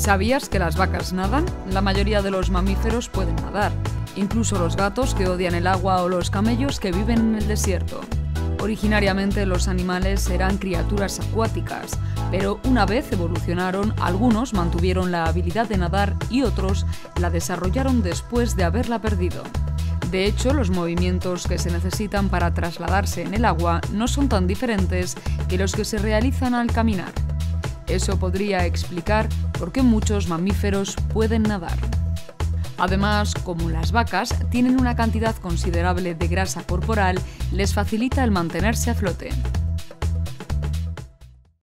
¿Sabías que las vacas nadan? La mayoría de los mamíferos pueden nadar, incluso los gatos que odian el agua o los camellos que viven en el desierto. Originariamente los animales eran criaturas acuáticas, pero una vez evolucionaron, algunos mantuvieron la habilidad de nadar y otros la desarrollaron después de haberla perdido. De hecho, los movimientos que se necesitan para trasladarse en el agua no son tan diferentes que los que se realizan al caminar. Eso podría explicar por qué muchos mamíferos pueden nadar. Además, como las vacas tienen una cantidad considerable de grasa corporal, les facilita el mantenerse a flote.